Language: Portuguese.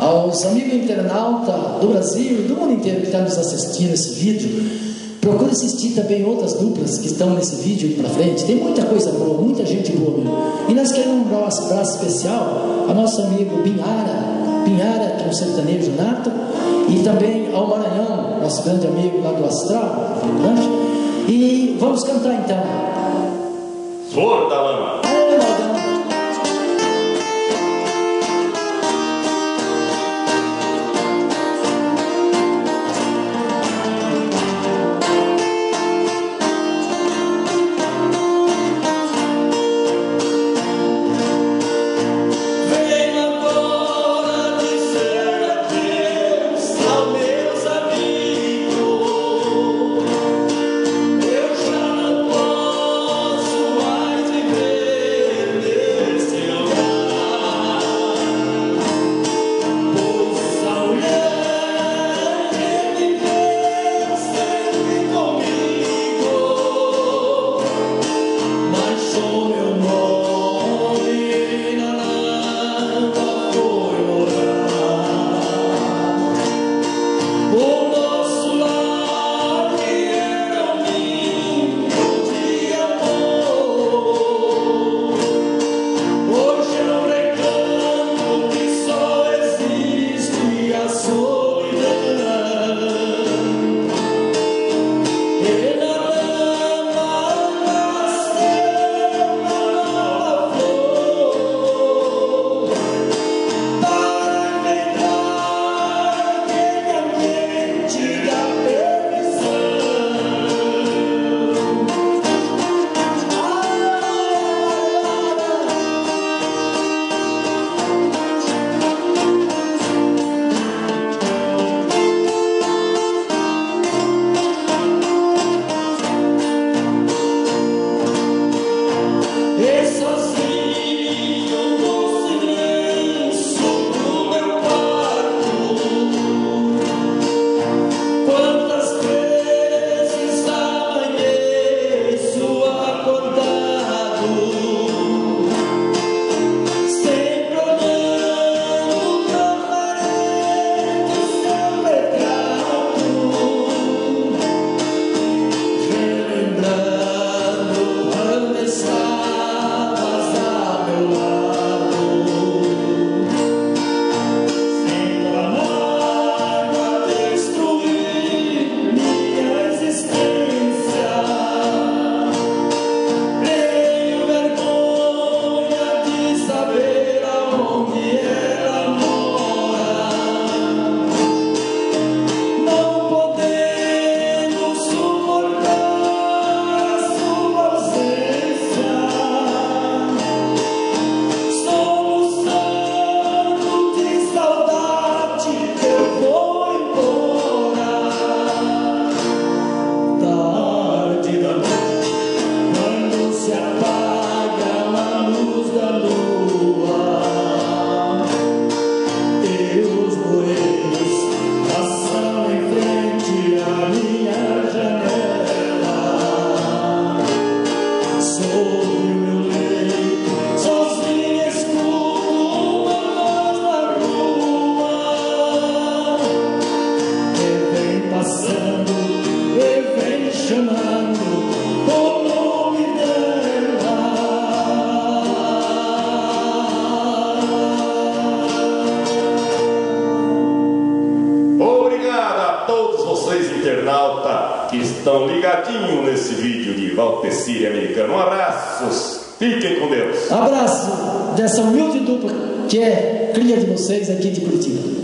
aos amigos internautas do Brasil e do mundo inteiro que estão nos assistindo esse vídeo. Procure assistir também outras duplas que estão nesse vídeo aqui pra frente. Tem muita coisa boa, muita gente boa mesmo. E nós queremos dar um abraço especial ao nosso amigo Pinhara, que é um sertanejo nato, e também ao Maranhão, nosso grande amigo lá do Astral. E vamos cantar então. Flor da Lama. Internauta que estão ligadinhos nesse vídeo de Valtecíria Americano. Um abraço, fiquem com Deus. Abraço dessa humilde dupla que é cria de vocês aqui de Curitiba.